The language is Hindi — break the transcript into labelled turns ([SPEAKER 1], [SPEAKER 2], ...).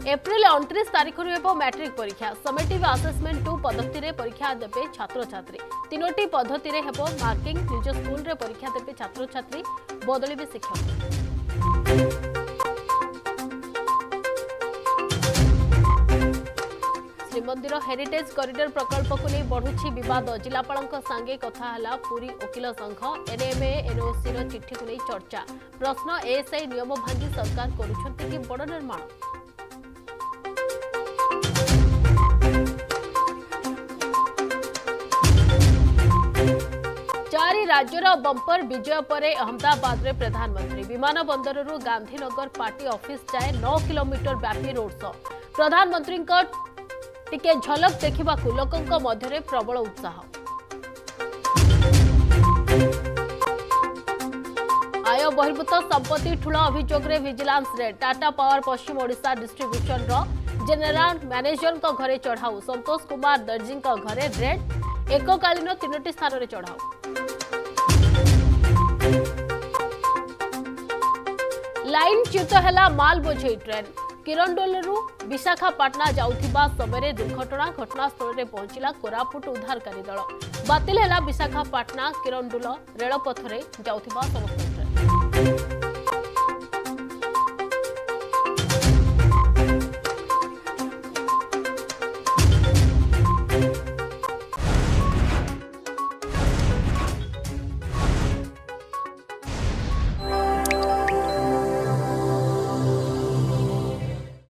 [SPEAKER 1] एप्रिल 29 तारीख मैट्रिक परीक्षा समेटिव आसेसमेंट 2 पद्धति रे परीक्षा देबे छात्र छात्री। तीनोटी पद्धति रे हेबो मार्किंग। निज स्कूल रे परीक्षा देबे छात्र छात्री, बदलिबे शिक्षक। श्रीमंदिर हेरिटेज कॉरिडोर प्रकल्प को नहीं बढ़ुछि विवाद। जिलापाल संगे कथा हला पुरी वकिल संघ। एनएमए एनओसी रो चिट्ठी को नहीं चर्चा। प्रश्न एएसआई नियम भांगी सरकार करुछंती कि बड़ निर्माण। चारि राज्यर बंपर विजय पर अहमदाबाद रे प्रधानमंत्री। विमान बंदररू गांधीनगर पार्टी ऑफिस जाए 9 किलोमीटर व्यापी रोड शो। प्रधानमंत्री टिके झलक देखा लोकों मध्य प्रबल उत्साह। आय बहिर्भूत संपत्ति ठूल अभियोग रे vigilance raid. Tata power Paschim Odisha distribution रो जेनेराल मैनेजर घरे चढ़ाऊ। संतोष कुमार दर्जी घरे रेड। एककालीन 3टी स्थान रे चढ़ाऊ। लाइन च्युत है माल बोझे ट्रेन। किरंडोलरू विशाखापाटना जाउथिबा समय दुर्घटना। घटनास्थल में पहुंचला कोरापुट उद्धारकारी दल। बातिल है विशाखापाटना किरंडोल रेलपथ में जाउथिबा समस्त।